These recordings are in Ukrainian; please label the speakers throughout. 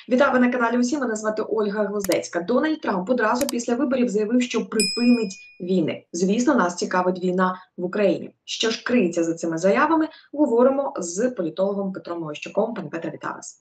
Speaker 1: Вітаю, ви на каналі УСІ. Мене звати Ольга Гвоздецька. Дональд Трамп одразу після виборів заявив, що припинить війни. Звісно, нас цікавить війна в Україні. Що ж криється за цими заявами, говоримо з політологом Петром Мойщуком. Пане Петре, вітаю вас.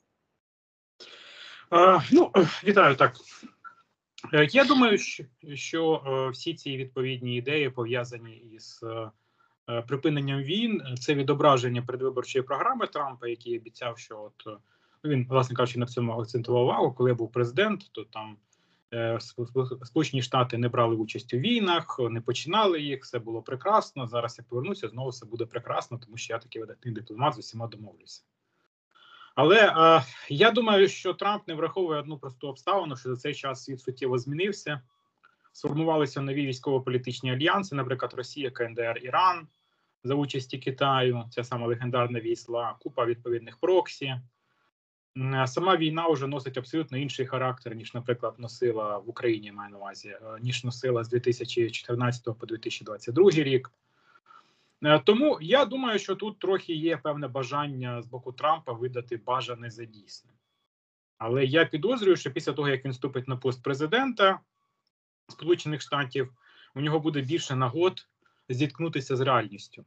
Speaker 2: Вітаю, так. Я думаю, що всі ці відповідні ідеї пов'язані із припиненням війн. Це відображення передвиборчої програми Трампа, який обіцяв, що він, власне кажучи, на цьому акцентував увагу. Коли я був президент, то там Сполучені Штати не брали участь у війнах, не починали їх, все було прекрасно. Зараз я повернуся, знову все буде прекрасно, тому що я такий видатний дипломат, з усіма домовлюся. Але я думаю, що Трамп не враховує одну просту обставину, що за цей час світ суттєво змінився. Сформувалися нові військово-політичні альянси, наприклад, Росія, КНДР, Іран, за участі Китаю, ця сама легендарна війська, купа відповідних проксі. Сама війна вже носить абсолютно інший характер, ніж, наприклад, носила в Україні, маю на увазі, ніж носила з 2014 по 2022 рік. Тому я думаю, що тут трохи є певне бажання з боку Трампа видати бажане за дійсне. Але я підозрюю, що після того, як він вступить на пост президента Сполучених Штатів, у нього буде більше нагод зіткнутися з реальністю.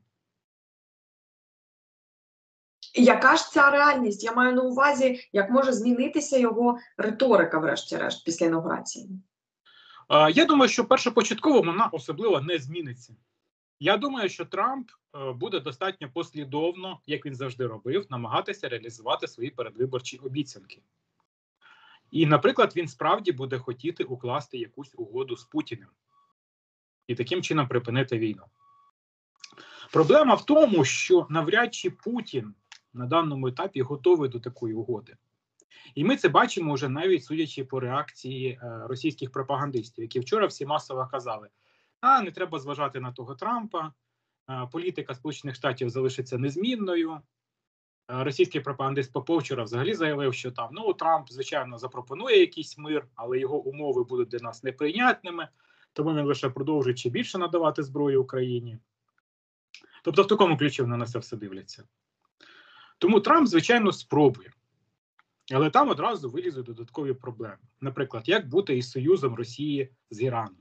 Speaker 1: Яка ж ця реальність? Я маю на увазі, як може змінитися його риторика, врешті-решт, після інаугурації?
Speaker 2: Я думаю, що першопочатково вона особливо не зміниться. Я думаю, що Трамп буде достатньо послідовно, як він завжди робив, намагатися реалізувати свої передвиборчі обіцянки. І, наприклад, він справді буде хотіти укласти якусь угоду з Путіним і таким чином припинити війну. Проблема в тому, що навряд чи Путін на даному етапі готовий до такої угоди. І ми це бачимо вже навіть судячи по реакції російських пропагандистів, які вчора всі масово казали: не треба зважати на того Трампа, політика Сполучених Штатів залишиться незмінною. Російський пропагандист Попов вчора взагалі заявив, що Трамп, звичайно, запропонує якийсь мир, але його умови будуть для нас неприйнятними, тому він лише продовжить ще більше надавати зброю Україні. Тобто в такому ключі вони на це все дивляться. Тому Трамп, звичайно, спробує. Але там одразу вилізуть додаткові проблеми. Наприклад, як бути із союзом Росії з Іраном?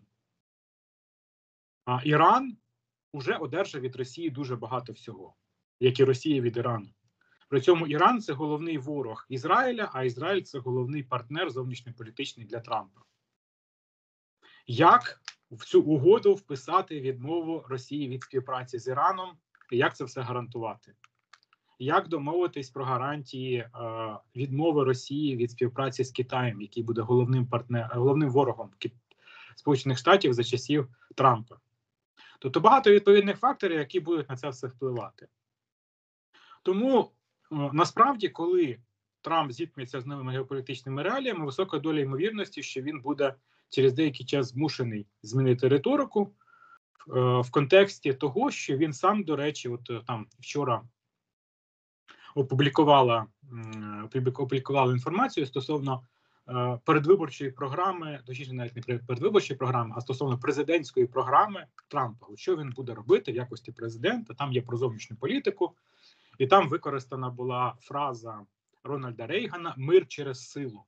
Speaker 2: Іран уже одержав від Росії дуже багато всього, як і Росія від Ірану. При цьому Іран – це головний ворог Ізраїля, а Ізраїль – це головний партнер зовнішньополітичний для Трампа. Як в цю угоду вписати відмову Росії від співпраці з Іраном і як це все гарантувати? Як домовитись про гарантії відмови Росії від співпраці з Китаєм, який буде головним ворогом Сполучених Штатів за часів Трампа? Тобто багато відповідних факторів, які будуть на це все впливати. Тому насправді, коли Трамп зіткнеться з новими геополітичними реаліями, висока доля ймовірності, що він буде через деякий час змушений змінити риторику в контексті того, що він сам, до речі, вчора опублікувала інформацію стосовно передвиборчої програми, точніше навіть не передвиборчої програми, а стосовно президентської програми Трампа. Що він буде робити в якості президента? Там є про зовнішню політику, і там використана була фраза Рональда Рейгана «мир через силу».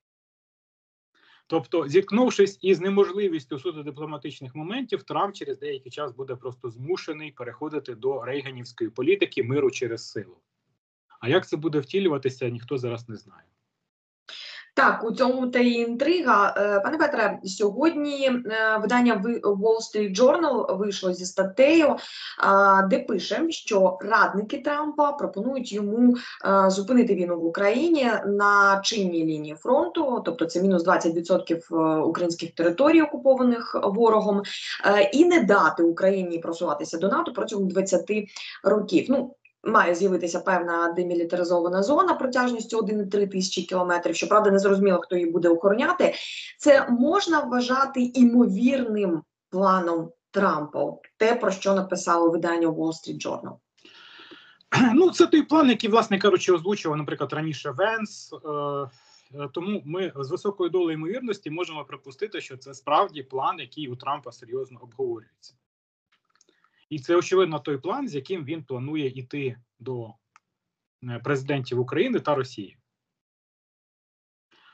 Speaker 2: Тобто, зіткнувшись із неможливістю суто дипломатичних моментів, Трамп через деякий час буде просто змушений переходити до рейганівської політики миру через силу. А як це буде втілюватися, ніхто зараз не знає.
Speaker 1: Так, у цьому та й інтрига. Пане Петре, сьогодні видання Wall Street Journal вийшло зі статтею, де пише, що радники Трампа пропонують йому зупинити війну в Україні на чинній лінії фронту, тобто це мінус 20% українських територій, окупованих ворогом, і не дати Україні просуватися до НАТО протягом 20 років. Має з'явитися певна демілітаризована зона протяжністю 1,3 тисячі кілометрів. Щоправда, не зрозуміло, хто її буде охороняти. Це можна вважати імовірним планом Трампа? Те, про що написало видання Wall Street Journal.
Speaker 2: Це той план, який, власне кажучи, озвучував, наприклад, раніше Венс. Тому ми з високою долею ймовірності можемо припустити, що це справді план, який у Трампа серйозно обговорюється. І це, очевидно, той план, з яким він планує йти до президентів України та Росії.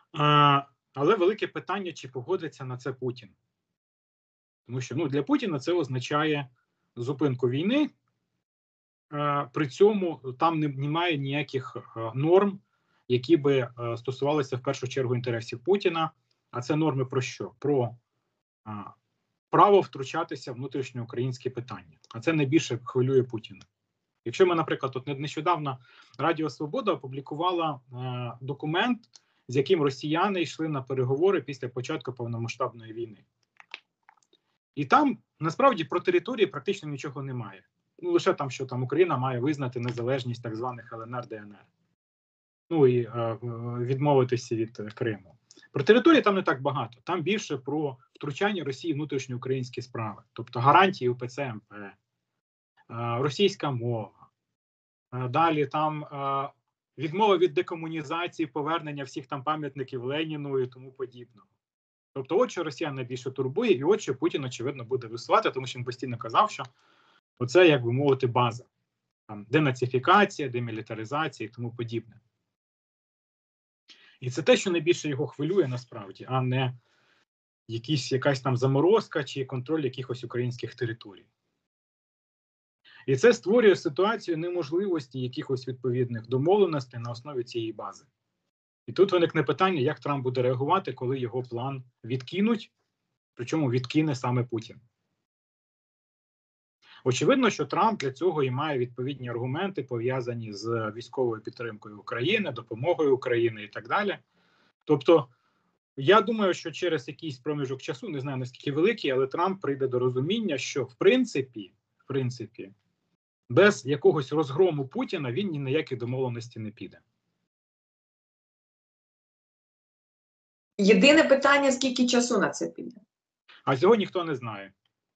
Speaker 2: Але велике питання, чи погодиться на це Путін. Тому що для Путіна це означає зупинку війни, при цьому там немає ніяких норм, які би стосувалися в першу чергу інтересів Путіна. А це норми про що? Про право втручатися в внутрішньоукраїнські питання. А це найбільше хвилює Путіна. Якщо ми, наприклад, тут нещодавно Радіо Свобода опублікувала документ, з яким росіяни йшли на переговори після початку повномасштабної війни. І там, насправді, про території практично нічого немає. Лише там, що там Україна має визнати незалежність так званих ЛНР, ДНР. І відмовитися від Криму. Про території там не так багато. Там більше про втручання Росії в внутрішньоукраїнські справи. Тобто гарантії УПЦ МП, російська мова. Далі там відмова від декомунізації, повернення всіх там пам'ятників Леніну і тому подібного. Тобто от що Росія найбільше турбує, і от що Путін, очевидно, буде висувати, тому що він постійно казав, що оце, як би мовити, база. Там денацифікація, демілітаризація і тому подібне. І це те, що найбільше його хвилює насправді, а не якась там заморозка чи контроль якихось українських територій. І це створює ситуацію неможливості якихось відповідних домовленостей на основі цієї бази. І тут виникне питання, як Трамп буде реагувати, коли його план відкинуть, причому відкине саме Путін. Очевидно, що Трамп для цього і має відповідні аргументи, пов'язані з військовою підтримкою України, допомогою України і так далі. Тобто, я думаю, що через якийсь проміжок часу, не знаю наскільки великий, але Трамп прийде до розуміння, що в принципі, без якогось розгрому Путіна він ні на які домовленості не піде.
Speaker 1: Єдине питання, скільки часу на це піде?
Speaker 2: А цього ніхто не знає.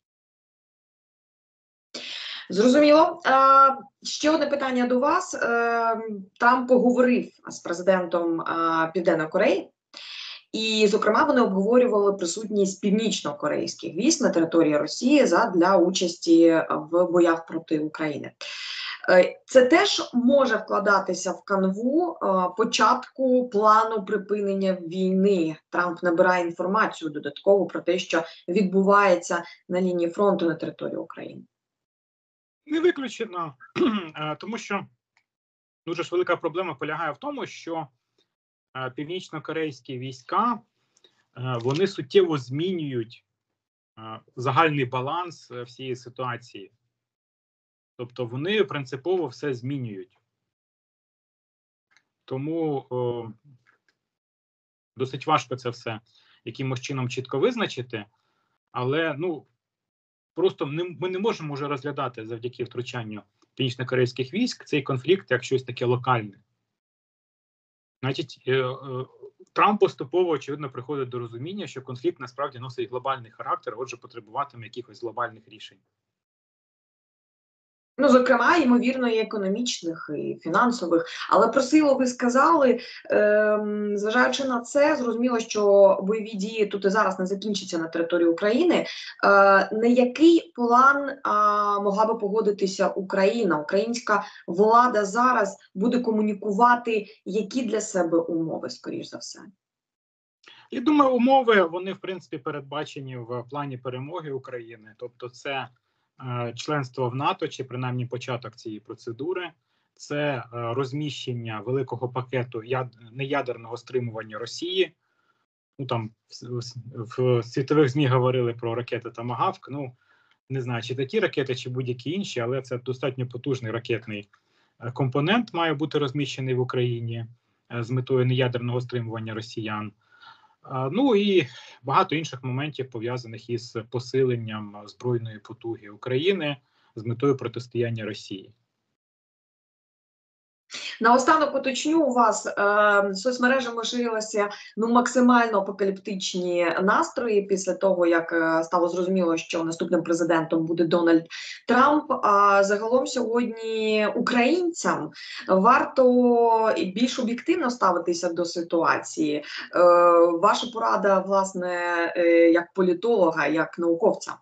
Speaker 1: Зрозуміло. Ще одне питання до вас. Трамп поговорив з президентом Південної Кореї. І, зокрема, вони обговорювали присутність північно-корейських військ на території Росії для участі в боях проти України. Це теж може вкладатися в канву початку плану припинення війни. Трамп набирає інформацію додатково про те, що відбувається на лінії фронту на території України.
Speaker 2: Не виключено, тому що дуже ж велика проблема полягає в тому, що північно-корейські війська, вони суттєво змінюють загальний баланс всієї ситуації. Тобто вони принципово все змінюють. Тому досить важко це все якимось чином чітко визначити, але просто ми не можемо вже розглядати завдяки втручанню північно-корейських військ цей конфлікт як щось таке локальне. Значить, Трамп поступово, очевидно, приходить до розуміння, що конфлікт насправді носить глобальний характер, отже, потребуватиме якихось глобальних рішень.
Speaker 1: Зокрема, ймовірно, і економічних, і фінансових. Але про силу ви сказали, зважаючи на це, зрозуміло, що бойові дії тут і зараз не закінчаться на території України. На який план могла би погодитися Україна? Українська влада зараз буде комунікувати, які для себе умови, скоріш за все?
Speaker 2: Я думаю, умови, вони, в принципі, передбачені в плані перемоги України. Тобто це членство в НАТО, чи принаймні початок цієї процедури, це розміщення великого пакету неядерного стримування Росії. Там в світових ЗМІ говорили про ракети Томагавк. Не знаю, чи такі ракети, чи будь-які інші, але це достатньо потужний ракетний компонент має бути розміщений в Україні з метою неядерного стримування росіян. І багато інших моментів, пов'язаних із посиленням збройної потуги України з метою протистояння Росії.
Speaker 1: Наостанок уточню у вас, соцмережами ширилися максимально апокаліптичні настрої після того, як стало зрозуміло, що наступним президентом буде Дональд Трамп. А загалом сьогодні українцям варто більш об'єктивно ставитися до ситуації. Ваша порада, власне, як політолога, як науковця?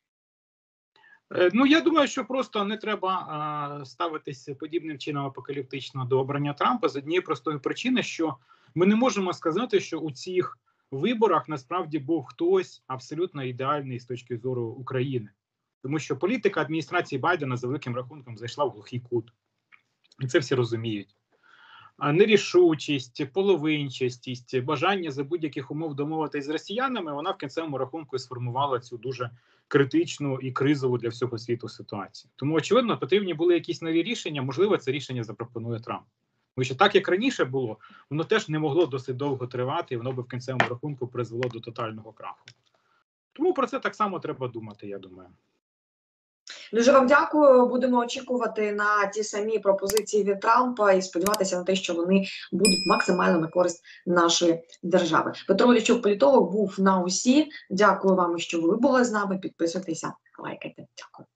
Speaker 2: Я думаю, що просто не треба ставитися подібним чином апокаліптично до обрання Трампа з однієї простої причини, що Ми не можемо сказати, що у цих виборах насправді був хтось абсолютно ідеальний з точки зору України. Тому що політика адміністрації Байдена за великим рахунком зайшла в глухий кут. І це всі розуміють. Нерішучість, половинчастість, бажання за будь-яких умов домовитись з росіянами, вона в кінцевому рахунку сформувала цю дуже критичну і кризову для всього світу ситуацію. Тому, очевидно, потрібні були якісь нові рішення, можливо, це рішення запропонує Трамп. Тому що так, як раніше було, воно теж не могло досить довго тривати, і воно би в кінцевому рахунку призвело до тотального краху. Тому про це так само треба думати, я думаю.
Speaker 1: Дуже вам дякую. Будемо очікувати на ті самі пропозиції від Трампа і сподіватися на те, що вони будуть максимально на користь нашої держави. Петро Лічук, політолог, був на УСІ. Дякую вам, що ви були з нами. Підписуйтеся, лайкайте. Дякую.